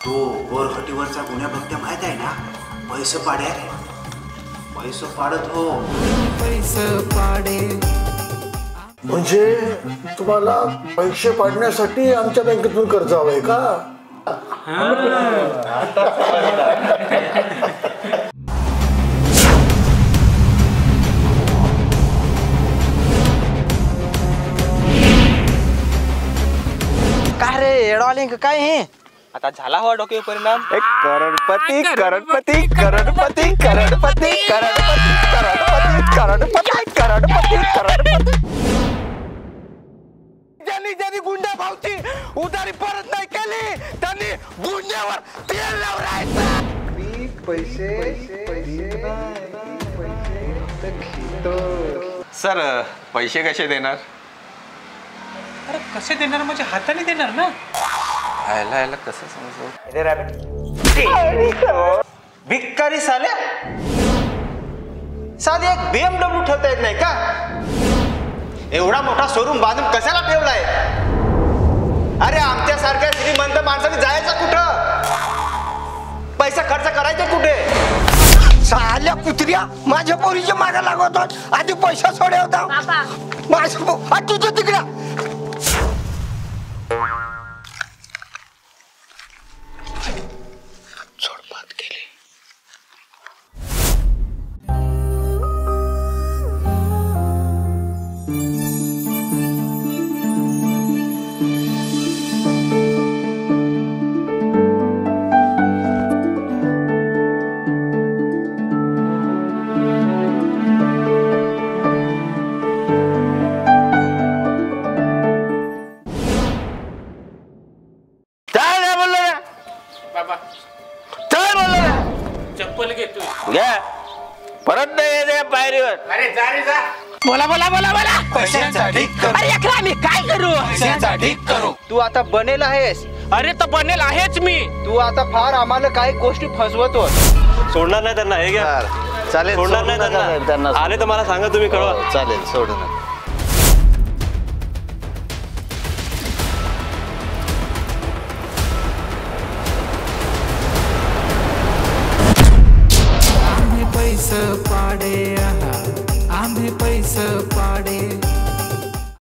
तो बोरखटीवरचा गुन्हा बघते माहित आहे ना? पैसे पाडे, पैसे पाडत हो, पैसे पाडे. म्हणजे तुम्हाला पैसे पाडण्यासाठी आमच्या बँकेतून कर्ज हवंय का? काय रे एडवाले काय हे? आता झाला हवा डोके परिणाम. करोडपती करोडपती करोडपती करोडपती करोडपती करोडपती करोडपती करोडपती करोडपती. ज्यांनी ज्यांनी गुंडा भावची उधारी परत नाही केली त्यांनी गुंड्यावर तेल लावरायचं. मी पैसे सर पैसे कसे देणार? अरे कसे देणार म्हणजे हाताने देणार ना. आयला आयला कसं समजू? भिक्कारी साल्या, साधी एक BMW ठेवता येत नाही का? एवढा मोठा शोरूम बांधून कशाला ठेवलाय? अरे आमच्यासारख्या श्रीमंत माणसाने जायचं कुठं? पैसा खर्च करायचे कुठे? साल्या कुत्र्या माझ्या पोरीच्या मागे लागवतो. आधी पैसा सोडवता माझ्या तुझ्या तिकडा. चप्पल घेतोय परत नाही पायरीवर. अरे जा रे जा. बोला बोला बोला बोला. पैशांसाठी अरे अकरा मी काय करू? पैशांसाठी करू. तू आता बनेल आहेस. अरे तर बनेल आहेच मी. तू आता फार आम्हाला काही गोष्टी फसवतो. सोडणार नाही त्यांना. हे घ्या. चालेल, सोडणार नाही त्यांना. आले तर मला सांगा, तुम्ही कळवा. चालेल, सोडू नका. पैसे पाडे, आम्ही पैसे पाडे.